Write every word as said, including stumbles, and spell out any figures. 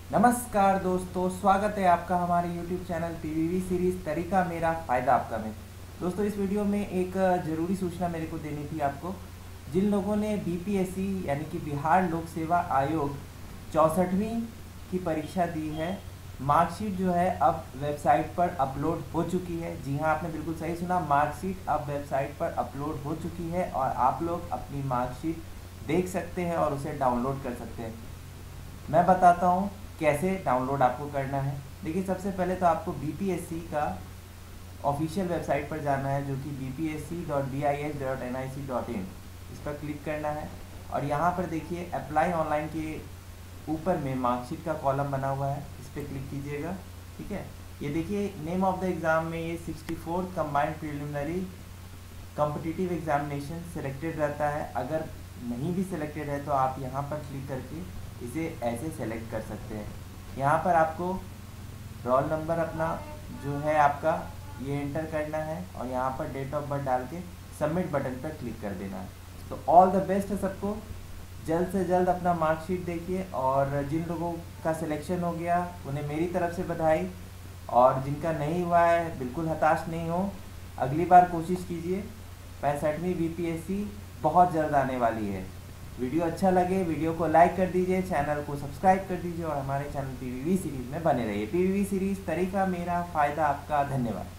नमस्कार दोस्तों, स्वागत है आपका हमारे यूट्यूब चैनल पीवीवी सीरीज तरीका मेरा फ़ायदा आपका में। दोस्तों, इस वीडियो में एक ज़रूरी सूचना मेरे को देनी थी आपको। जिन लोगों ने बीपीएससी यानी कि बिहार लोक सेवा आयोग चौंसठवीं की परीक्षा दी है, मार्कशीट जो है अब वेबसाइट पर अपलोड हो चुकी है। जी हाँ, आपने बिल्कुल सही सुना, मार्कशीट अब वेबसाइट पर अपलोड हो चुकी है और आप लोग अपनी मार्कशीट देख सकते हैं और उसे डाउनलोड कर सकते हैं। मैं बताता हूँ कैसे डाउनलोड आपको करना है। देखिए, सबसे पहले तो आपको बीपीएससी का ऑफिशियल वेबसाइट पर जाना है, जो कि B P S C dot B I S dot N I C dot in. इस पर क्लिक करना है और यहाँ पर देखिए अप्लाई ऑनलाइन के ऊपर में मार्कशीट का कॉलम बना हुआ है, इस पर क्लिक कीजिएगा। ठीक है, ये देखिए नेम ऑफ द एग्ज़ाम में ये sixty fourth combined preliminary competitive examination selected रहता है। अगर नहीं भी सिलेक्टेड है तो आप यहाँ पर क्लिक करके इसे ऐसे सेलेक्ट कर सकते हैं। यहाँ पर आपको रोल नंबर अपना जो है आपका ये एंटर करना है और यहाँ पर डेट ऑफ बर्थ डाल के सबमिट बटन पर क्लिक कर देना है। तो ऑल द बेस्ट है सबको, जल्द से जल्द अपना मार्कशीट देखिए। और जिन लोगों का सिलेक्शन हो गया उन्हें मेरी तरफ से बधाई, और जिनका नहीं हुआ है बिल्कुल हताश नहीं हो, अगली बार कोशिश कीजिए। पैंसठवीं बीपीएससी बहुत जल्द आने वाली है। वीडियो अच्छा लगे वीडियो को लाइक कर दीजिए, चैनल को सब्सक्राइब कर दीजिए और हमारे चैनल पीवीवी सीरीज में बने रहिए। पीवीवी सीरीज तरीका मेरा फ़ायदा आपका। धन्यवाद।